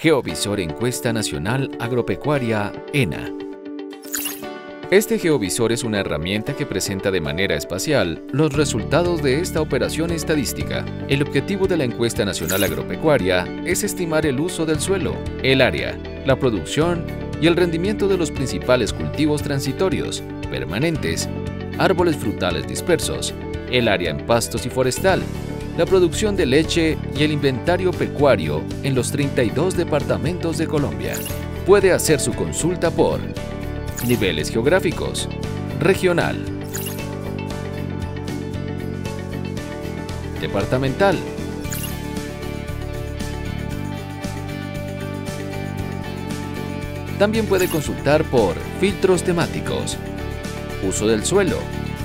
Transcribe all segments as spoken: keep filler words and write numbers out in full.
Geovisor Encuesta Nacional Agropecuaria ENA. Este geovisor es una herramienta que presenta de manera espacial los resultados de esta operación estadística. El objetivo de la Encuesta Nacional Agropecuaria es estimar el uso del suelo, el área, la producción y el rendimiento de los principales cultivos transitorios, permanentes, árboles frutales dispersos, el área en pastos y forestal, la producción de leche y el inventario pecuario en los treinta y dos departamentos de Colombia. Puede hacer su consulta por niveles geográficos, regional, departamental, también puede consultar por filtros temáticos, uso del suelo,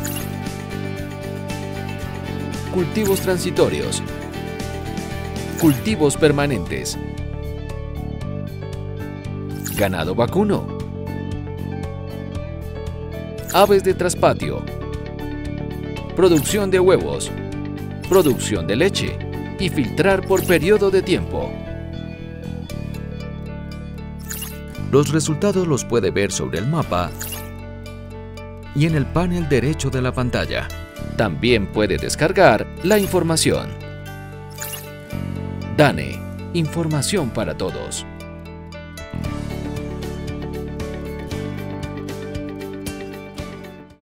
cultivos transitorios, cultivos permanentes, ganado vacuno, aves de traspatio, producción de huevos, producción de leche y filtrar por periodo de tiempo. Los resultados los puede ver sobre el mapa y en el panel derecho de la pantalla. También puede descargar la información. DANE, información para todos.